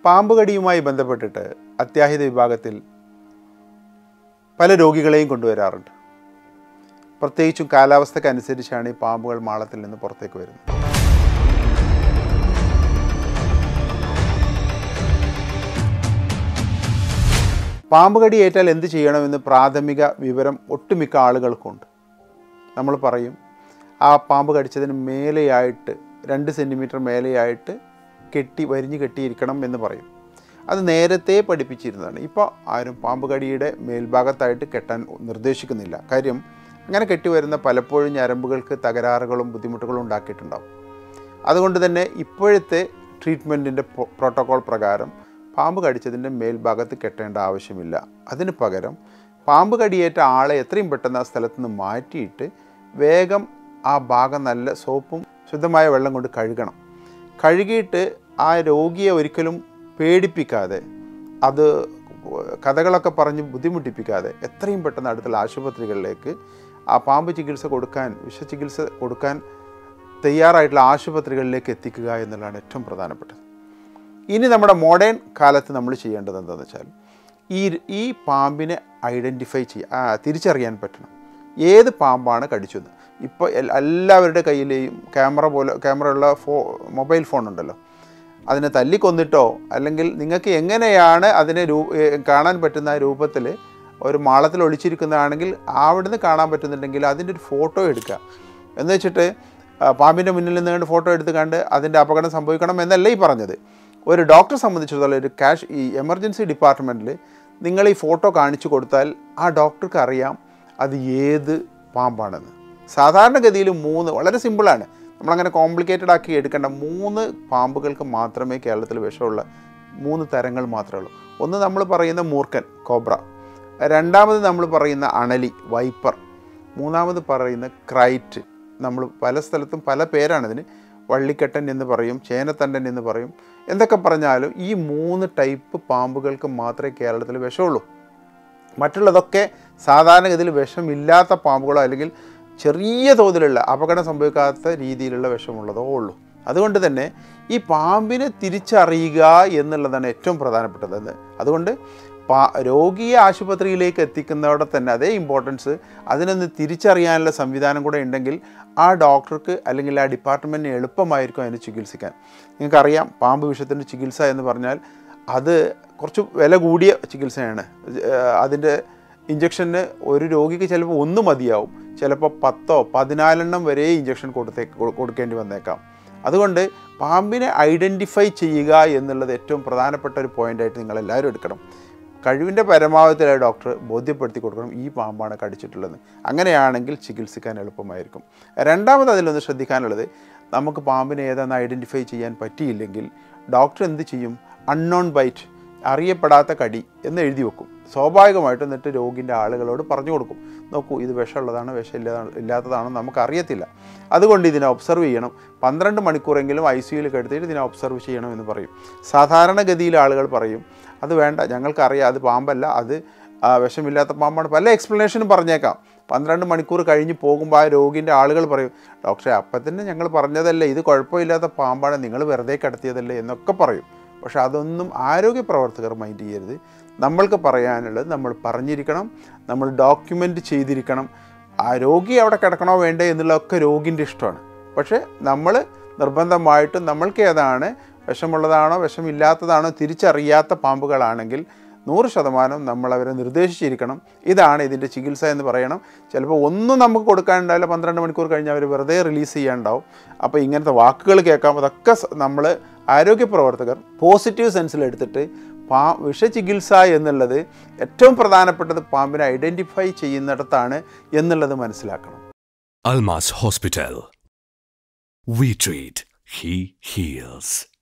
പാമ്പുകടിയുമായി ബന്ധപ്പെട്ടിട്ട് അത്യാഹിത വിഭാഗത്തിൽ പല രോഗികളെയും കൊണ്ടുവരാറുണ്ട്. പ്രത്യേകിച്ചും കാലാവസ്ഥക്കനുസരിച്ചാണ് ഈ പാമ്പുകൾ മാളത്തിൽ നിന്ന് പുറത്തേക്ക് വരുന്നത്. പാമ്പ് കടിയേറ്റാൽ എന്ത് ചെയ്യണമെന്ന് പ്രാഥമിക വിവരം ഒട്ടുമിക്ക ആളുകൾക്കുണ്ട്. നമ്മൾ പറയും ആ പാമ്പ് കടിച്ചതിന് മേലെയായിട്ട് 2 സെൻറ്റിമീറ്റർ മേലെയായിട്ട് വരിഞ്ഞ് കെട്ടിയിരിക്കണം എന്ന് പറയും. അത് നേരത്തെ പഠിപ്പിച്ചിരുന്നതാണ്. ഇപ്പോൾ ആരും പാമ്പ് കടിയുടെ മേൽഭാഗത്തായിട്ട് കെട്ടാൻ നിർദ്ദേശിക്കുന്നില്ല. കാര്യം അങ്ങനെ കെട്ടി വരുന്ന പലപ്പോഴും ഞരമ്പുകൾക്ക് തകരാറുകളും ബുദ്ധിമുട്ടുകളും ഉണ്ടാക്കിയിട്ടുണ്ടാവും. അതുകൊണ്ട് തന്നെ ഇപ്പോഴത്തെ ട്രീറ്റ്മെൻറ്റിൻ്റെ പ്രോട്ടോക്കോൾ പ്രകാരം പാമ്പ് കടിച്ചതിൻ്റെ മേൽഭാഗത്ത് കെട്ടേണ്ട ആവശ്യമില്ല. അതിന് പകരം പാമ്പ് കടിയേറ്റ ആളെ എത്രയും പെട്ടെന്ന് ആ സ്ഥലത്ത് നിന്ന് മാറ്റിയിട്ട് വേഗം ആ ഭാഗം നല്ല സോപ്പും ശുദ്ധമായ വെള്ളം കൊണ്ട് കഴുകണം. കഴുകിയിട്ട് ആ രോഗിയെ ഒരിക്കലും പേടിപ്പിക്കാതെ, അത് കഥകളൊക്കെ പറഞ്ഞ് ബുദ്ധിമുട്ടിപ്പിക്കാതെ എത്രയും പെട്ടെന്ന് അടുത്തുള്ള ആശുപത്രികളിലേക്ക് ആ പാമ്പ് ചികിത്സ കൊടുക്കാൻ, വിഷചികിത്സ കൊടുക്കാൻ തയ്യാറായിട്ടുള്ള ആശുപത്രികളിലേക്ക് എത്തിക്കുക എന്നുള്ളതാണ് ഏറ്റവും പ്രധാനപ്പെട്ടത്. ഇനി നമ്മുടെ മോഡേൺ കാലത്ത് നമ്മൾ ചെയ്യേണ്ടത് എന്താണെന്ന് വെച്ചാൽ ഈ പാമ്പിനെ ഐഡൻറ്റിഫൈ തിരിച്ചറിയാൻ പറ്റണം. ഏത് പാമ്പാണ് കടിച്ചത്. ഇപ്പോൾ എല്ലാവരുടെ കയ്യിലെയും ക്യാമറയുള്ള മൊബൈൽ ഫോൺ ഉണ്ടല്ലോ. അതിനെ തല്ലിക്കൊന്നിട്ടോ അല്ലെങ്കിൽ നിങ്ങൾക്ക് എങ്ങനെയാണ് അതിനെ കാണാൻ പറ്റുന്ന രൂപത്തിൽ ഒരു മാളത്തിൽ ഒളിച്ചിരിക്കുന്നതാണെങ്കിൽ അവിടുന്ന് കാണാൻ പറ്റുന്നുണ്ടെങ്കിൽ അതിൻ്റെ ഒരു ഫോട്ടോ എടുക്കുക. എന്ന് വെച്ചിട്ട് പാമ്പിൻ്റെ മുന്നിൽ നിന്ന് ഫോട്ടോ എടുത്ത് കണ്ട് അതിൻ്റെ അപകടം സംഭവിക്കണം എന്നല്ല ഈ പറഞ്ഞത്. ഒരു ഡോക്ടറെ സംബന്ധിച്ചിടത്തോളം ഈ എമർജൻസി ഡിപ്പാർട്ട്മെൻറ്റിൽ നിങ്ങൾ ഈ ഫോട്ടോ കാണിച്ചു കൊടുത്താൽ ആ ഡോക്ടർക്ക് അറിയാം അത് ഏത് പാമ്പാണെന്ന്. സാധാരണഗതിയിൽ 3 വളരെ സിമ്പിളാണ്, നമ്മളങ്ങനെ കോംപ്ലിക്കേറ്റഡ് ആക്കി എടുക്കേണ്ട 3 പാമ്പുകൾക്ക് മാത്രമേ കേരളത്തിൽ വിഷമുള്ള 3 തരങ്ങൾ മാത്രമേ ഉള്ളൂ. ഒന്ന് നമ്മൾ പറയുന്ന മൂർഖൻ കോബ്ര, രണ്ടാമത് നമ്മൾ പറയുന്ന അണലി വൈപ്പർ, മൂന്നാമത് പറയുന്ന ക്രൈറ്റ്. നമ്മൾ പല സ്ഥലത്തും പല പേരാണിതിന്. വള്ളിക്കെട്ടൻ എന്ന് പറയും, ചേനത്തണ്ടൻ എന്ന് പറയും. എന്തൊക്കെ പറഞ്ഞാലും ഈ 3 ടൈപ്പ് പാമ്പുകൾക്ക് മാത്രമേ കേരളത്തിൽ വിഷമുള്ളൂ. മറ്റുള്ളതൊക്കെ സാധാരണഗതിയിൽ വിഷമില്ലാത്ത പാമ്പുകളോ അല്ലെങ്കിൽ ചെറിയ തോതിലുള്ള അപകടം സംഭവിക്കാത്ത രീതിയിലുള്ള വിഷമുള്ളതോ ഉള്ളൂ. അതുകൊണ്ട് തന്നെ ഈ പാമ്പിനെ തിരിച്ചറിയുക എന്നുള്ളതാണ് ഏറ്റവും പ്രധാനപ്പെട്ടത്. അതുകൊണ്ട് രോഗിയെ ആശുപത്രിയിലേക്ക് എത്തിക്കുന്നതോടെ തന്നെ അതേ ഇമ്പോർട്ടൻസ് അതിനൊന്ന് തിരിച്ചറിയാനുള്ള സംവിധാനം കൂടെ ഉണ്ടെങ്കിൽ ആ ഡോക്ടർക്ക് അല്ലെങ്കിൽ ആ ഡിപ്പാർട്ട്മെൻറ്റിന് എളുപ്പമായിരിക്കും അതിനെ ചികിത്സിക്കാൻ. നിങ്ങൾക്കറിയാം, പാമ്പ് വിഷത്തിൻ്റെ ചികിത്സ എന്ന് പറഞ്ഞാൽ അത് കുറച്ച് വില കൂടിയ ചികിത്സയാണ്. അതിൻ്റെ ഇഞ്ചക്ഷന് ഒരു രോഗിക്ക് ചിലപ്പോൾ 1 മതിയാവും, ചിലപ്പോൾ 10 14 വരെ ഇഞ്ചക്ഷൻ കൊടുക്കേണ്ടി വന്നേക്കാം. അതുകൊണ്ട് പാമ്പിനെ ഐഡൻറ്റിഫൈ ചെയ്യുക എന്നുള്ളത് ഏറ്റവും പ്രധാനപ്പെട്ട ഒരു പോയിൻ്റായിട്ട് നിങ്ങളെല്ലാവരും എടുക്കണം. കഴിവിൻ്റെ പരമാവധി ഡോക്ടർ ബോധ്യപ്പെടുത്തി കൊടുക്കണം ഈ പാമ്പാണ് കടിച്ചിട്ടുള്ളത്. അങ്ങനെയാണെങ്കിൽ ചികിത്സിക്കാൻ എളുപ്പമായിരിക്കും. രണ്ടാമത് അതിലൊന്ന് ശ്രദ്ധിക്കാനുള്ളത്, നമുക്ക് പാമ്പിനെ ഏതാണെന്ന് ഐഡൻറ്റിഫൈ ചെയ്യാൻ പറ്റിയില്ലെങ്കിൽ ഡോക്ടർ എന്ത് ചെയ്യും? അൺനോൺ ബൈറ്റ്, അറിയപ്പെടാത്ത കടി എന്ന് എഴുതി വെക്കും. സ്വാഭാവികമായിട്ടും എന്നിട്ട് രോഗിൻ്റെ ആളുകളോട് പറഞ്ഞു കൊടുക്കും, നോക്കൂ ഇത് വിഷമുള്ളതാണ് ഇല്ലാത്തതാണെന്ന് നമുക്കറിയത്തില്ല, അതുകൊണ്ട് ഇതിനെ ഒബ്സർവ് ചെയ്യണം, 12 മണിക്കൂറെങ്കിലും ICUയിൽ കിടത്തിയിട്ട് ഇതിനെ ഒബ്സർവ് ചെയ്യണമെന്ന് പറയും. സാധാരണഗതിയിൽ ആളുകൾ പറയും അത് വേണ്ട, ഞങ്ങൾക്കറിയാം അത് പാമ്പല്ല, അത് വിഷമില്ലാത്ത പാമ്പാണ്, പല എക്സ്പ്ലനേഷനും പറഞ്ഞേക്കാം. 12 മണിക്കൂർ കഴിഞ്ഞ് പോകുമ്പോൾ ആ രോഗിൻ്റെ ആളുകൾ പറയും, ഡോക്ടറെ അപ്പം തന്നെ ഞങ്ങൾ പറഞ്ഞതല്ലേ ഇത് കുഴപ്പമില്ലാത്ത പാമ്പാണ്, നിങ്ങൾ വെറുതെ കിടത്തിയതല്ലേ എന്നൊക്കെ പറയും. പക്ഷെ അതൊന്നും ആരോഗ്യ പ്രവർത്തകർ മൈൻഡ് ചെയ്യരുത്. നമ്മൾക്ക് പറയാനുള്ളത് നമ്മൾ പറഞ്ഞിരിക്കണം, നമ്മൾ ഡോക്യുമെൻ്റ് ചെയ്തിരിക്കണം. ആ രോഗി അവിടെ കിടക്കണോ വേണ്ടേ എന്നുള്ളതൊക്കെ രോഗിൻ്റെ ഇഷ്ടമാണ്. പക്ഷേ നമ്മൾ നിർബന്ധമായിട്ടും നമ്മൾക്ക് ഏതാണ് വിഷമുള്ളതാണോ വിഷമില്ലാത്തതാണോ തിരിച്ചറിയാത്ത പാമ്പുകളാണെങ്കിൽ 100% നമ്മളവരെ നിർദ്ദേശിച്ചിരിക്കണം. ഇതാണ് ഇതിൻ്റെ ചികിത്സ എന്ന് പറയണം. ചിലപ്പോൾ ഒന്നും നമുക്ക് കൊടുക്കാനുണ്ടാവില്ല, 12 മണിക്കൂർ കഴിഞ്ഞ് അവർ വെറുതെ റിലീസ് ചെയ്യാനുണ്ടാവും. അപ്പോൾ ഇങ്ങനത്തെ വാക്കുകൾ കേൾക്കാം. അതൊക്കെ നമ്മൾ ആരോഗ്യ പ്രവർത്തകർ പോസിറ്റീവ് സെൻസിലെടുത്തിട്ട് വിഷചികിത്സ എന്നുള്ളത് ഏറ്റവും പ്രധാനപ്പെട്ടത് പാമ്പിനെ ഐഡൻറ്റിഫൈ ചെയ്യുന്നിടത്താണ് എന്നുള്ളത് മനസ്സിലാക്കണം. Almas Hospital. We treat, he heals.